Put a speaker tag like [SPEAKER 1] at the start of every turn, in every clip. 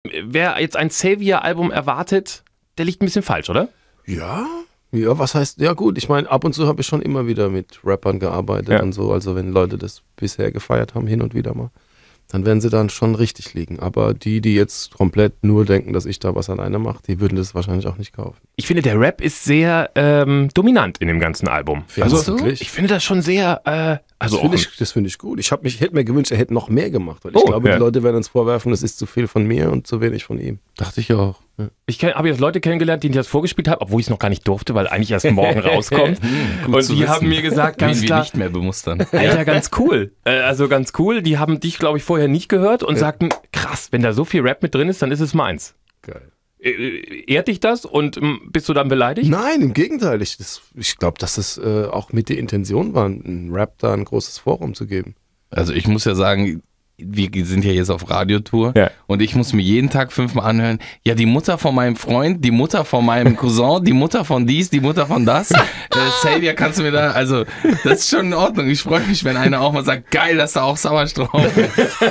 [SPEAKER 1] wer jetzt ein Xavier-Album erwartet, der liegt ein bisschen falsch, oder?
[SPEAKER 2] Ja, was heißt, ja gut, ich meine, ab und zu habe ich schon immer wieder mit Rappern gearbeitet und so, also wenn Leute das bisher gefeiert haben, hin und wieder mal, dann werden sie dann schon richtig liegen. Aber die jetzt komplett nur denken, dass ich da was alleine mache, die würden das wahrscheinlich auch nicht kaufen.
[SPEAKER 1] Ich finde, der Rap ist sehr dominant in dem ganzen Album.
[SPEAKER 2] Also,
[SPEAKER 1] ich finde das schon sehr,
[SPEAKER 2] das finde ich gut. Ich hätte mir gewünscht, er hätte noch mehr gemacht, weil ich glaube, die Leute werden uns vorwerfen, es ist zu viel von mir und zu wenig von ihm. Dachte ich auch. Ja.
[SPEAKER 1] Ich habe jetzt Leute kennengelernt, denen ich das vorgespielt habe, obwohl ich es noch gar nicht durfte, weil eigentlich erst morgen rauskommt. Und die haben mir gesagt, ganz klar,
[SPEAKER 3] nicht mehr bemustern.
[SPEAKER 1] Alter, ganz cool. Also ganz cool. Die haben dich, glaube ich, vorher nicht gehört und sagten, krass, wenn da so viel Rap mit drin ist, dann ist es meins.
[SPEAKER 2] Geil.
[SPEAKER 1] Ehrt dich das und bist du dann beleidigt?
[SPEAKER 2] Nein, im Gegenteil. Ich glaube, dass es auch mit der Intention war, ein Rap da ein großes Forum zu geben.
[SPEAKER 3] Also ich muss ja sagen, wir sind ja jetzt auf Radiotour und ich muss mir jeden Tag 5-mal anhören, ja, die Mutter von meinem Freund, die Mutter von meinem Cousin, die Mutter von dies, die Mutter von das. Xavier, kannst du mir da, also das ist schon in Ordnung. Ich freue mich, wenn einer auch mal sagt, geil, dass da auch Savas drauf ist.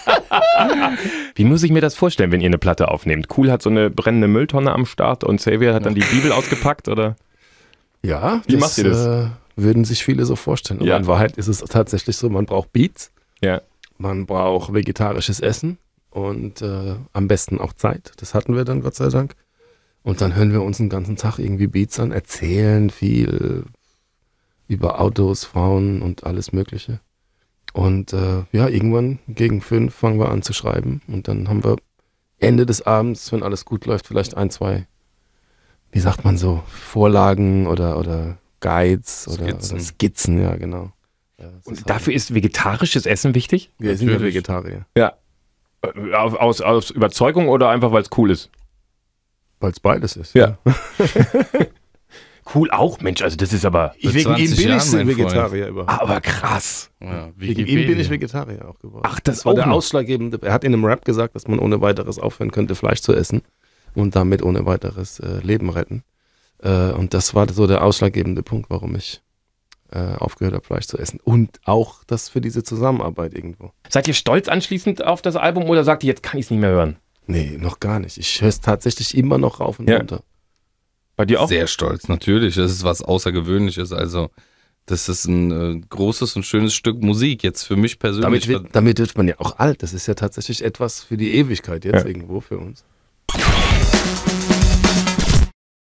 [SPEAKER 1] Wie muss ich mir das vorstellen, wenn ihr eine Platte aufnehmt? Cool hat so eine brennende Mülltonne am Start und Xavier hat dann die Bibel ausgepackt, oder?
[SPEAKER 2] Ja,
[SPEAKER 1] wie macht ihr das?
[SPEAKER 2] Würden sich viele so vorstellen. Aber in Wahrheit ist es tatsächlich so, man braucht Beats.
[SPEAKER 1] Ja.
[SPEAKER 2] Man braucht vegetarisches Essen und am besten auch Zeit. Das hatten wir dann, Gott sei Dank. Und dann hören wir uns den ganzen Tag irgendwie Beats an, erzählen viel über Autos, Frauen und alles Mögliche. Und irgendwann gegen 5 fangen wir an zu schreiben. Und dann haben wir Ende des Abends, wenn alles gut läuft, vielleicht 1, 2, wie sagt man so, Vorlagen oder Guides oder Skizzen, ja genau. Ja,
[SPEAKER 1] und dafür ist vegetarisches Essen wichtig?
[SPEAKER 2] Wir sind ja Vegetarier.
[SPEAKER 1] Ja. Aus Überzeugung oder einfach, weil es cool ist?
[SPEAKER 2] Weil es beides ist.
[SPEAKER 1] Ja. Cool auch, Mensch, also das ist aber...
[SPEAKER 2] Wegen ihm bin ich Vegetarier überhaupt.
[SPEAKER 1] Aber krass.
[SPEAKER 3] Ja,
[SPEAKER 2] wegen ihm bin ich Vegetarier auch geworden.
[SPEAKER 1] Ach, das
[SPEAKER 2] war
[SPEAKER 1] auch
[SPEAKER 2] der
[SPEAKER 1] noch.
[SPEAKER 2] Ausschlaggebende. Er hat in einem Rap gesagt, dass man ohne weiteres aufhören könnte, Fleisch zu essen und damit ohne weiteres Leben retten. Und das war so der ausschlaggebende Punkt, warum ich aufgehört habe, Fleisch zu essen. Und auch das für diese Zusammenarbeit irgendwo.
[SPEAKER 1] Seid ihr stolz anschließend auf das Album oder sagt ihr, jetzt kann ich es nicht mehr hören?
[SPEAKER 2] Nee, noch gar nicht. Ich höre es tatsächlich immer noch rauf und runter.
[SPEAKER 1] Bei dir auch?
[SPEAKER 3] Sehr stolz, natürlich. Das ist was Außergewöhnliches. Also das ist ein großes und schönes Stück Musik, jetzt für mich persönlich.
[SPEAKER 2] Damit wird man ja auch alt. Das ist ja tatsächlich etwas für die Ewigkeit jetzt irgendwo für uns.